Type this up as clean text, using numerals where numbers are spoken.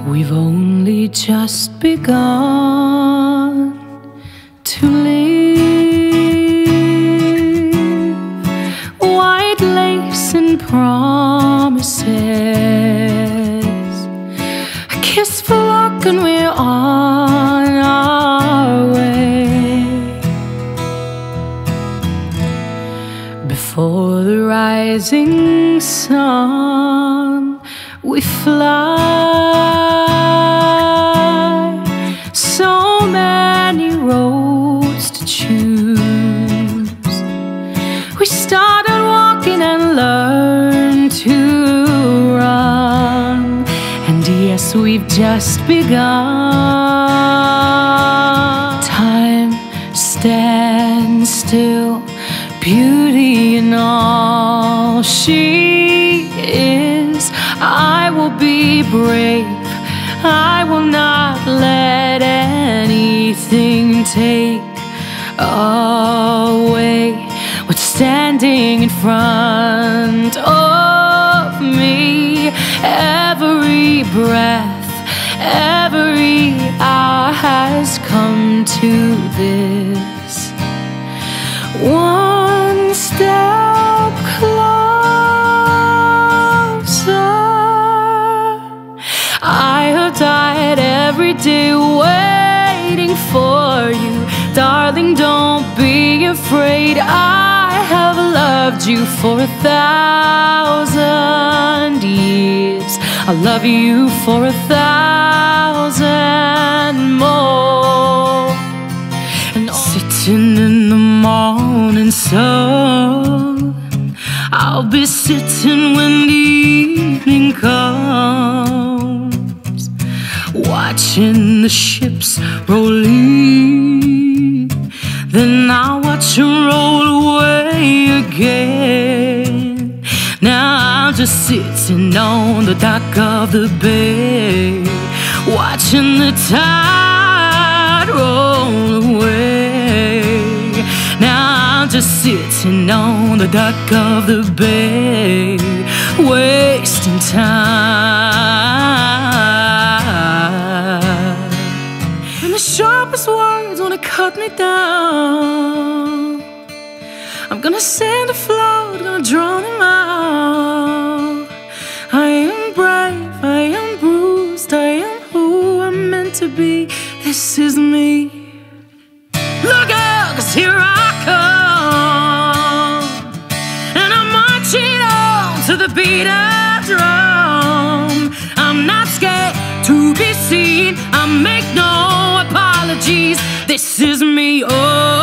We've only just begun to live. White lace and promises, a kiss for luck, and we're on our way. Before the rising sun, we fly. So many roads to choose. We started walking and learned to run, and yes, we've just begun. Time stands still, beauty in all she is. I will be brave, I will not let anything take away what's standing in front of me. Every breath, every hour has come to this. One step closer. I have died every day waiting for you. Darling, don't be afraid. I have loved you for 1,000 years. I'll love you for 1,000 more. And sitting in the morning sun, I'll be sitting when the evening comes, watching the ships roll in. Then I'll watch them roll away again. Now I'm just sitting on the dock of the bay, watching the tide roll away. Now I'm just sitting on the dock of the bay, wasting time. And the sharpest words wanna cut me down. I'm gonna send a flood, gonna drown them out. I am brave, I am bruised, I am who I'm meant to be. This is me. Look out, 'cause here I come, and I'm marching on to the beat of drum. I'm not scared to be seen, I make no apologies. This is me, oh.